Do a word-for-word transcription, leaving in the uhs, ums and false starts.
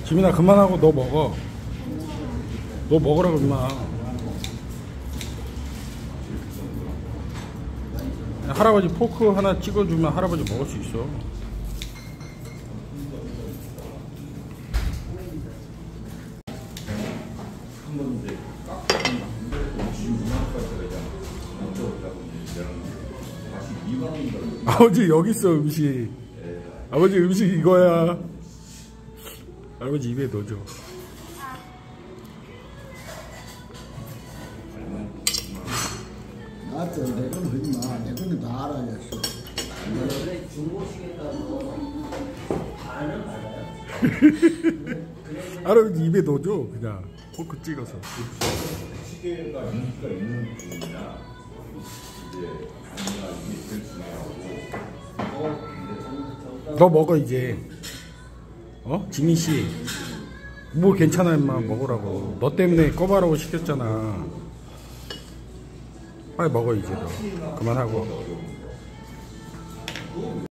지민아 그만하고 너 먹어. 너 먹으라고 임마. 할아버지 포크 하나 찍어주면 할아버지 먹을 수 있어. 아버지 여기 있어 음식. 아버지 음식 이거야. 아버지 입에 넣어줘. 나한테 내 건 하지 마. 내 거는 다 알아야겠어. 원래 중고시계가도 반은 받아요. 할아버지 입에 넣어줘 그냥 포크 찍어서. 시계가 인기가 있는 부분이나 이제 아니가 이게 제일 중요하고. 너 먹어 이제. 어? 지민씨 뭐 괜찮아 임마 먹으라고. 너 때문에 꺼바라고 시켰잖아. 빨리 먹어 이제 너. 그만하고.